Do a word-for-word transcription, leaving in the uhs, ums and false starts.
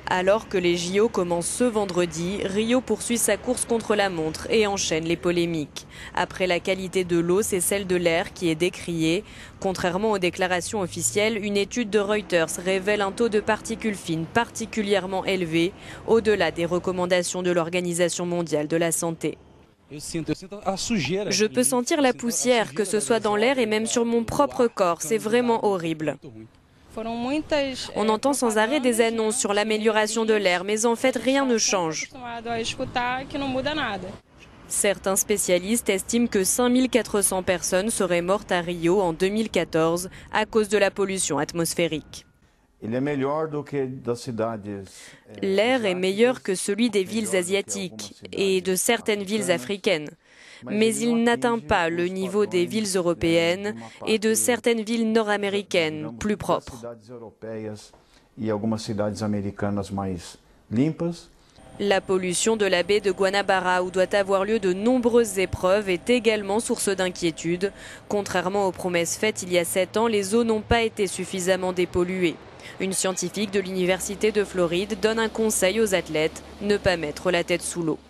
Alors que les J O commencent ce vendredi, Rio poursuit sa course contre la montre et enchaîne les polémiques. Après la qualité de l'eau, c'est celle de l'air qui est décriée. Contrairement aux déclarations officielles, une étude de Reuters révèle un taux de particules fines particulièrement élevé, au-delà des recommandations de l'Organisation mondiale de la santé. Je peux sentir la poussière, que ce soit dans l'air et même sur mon propre corps, c'est vraiment horrible. On entend sans arrêt des annonces sur l'amélioration de l'air, mais en fait rien ne change. Certains spécialistes estiment que cinq mille quatre cents personnes seraient mortes à Rio en deux mille quatorze à cause de la pollution atmosphérique. L'air est meilleur que celui des villes asiatiques et de certaines villes africaines. Mais il n'atteint pas le niveau des villes européennes et de certaines villes nord-américaines plus propres. La pollution de la baie de Guanabara, où doit avoir lieu de nombreuses épreuves, est également source d'inquiétude. Contrairement aux promesses faites il y a sept ans, les eaux n'ont pas été suffisamment dépolluées. Une scientifique de l'Université de Floride donne un conseil aux athlètes, ne pas mettre la tête sous l'eau.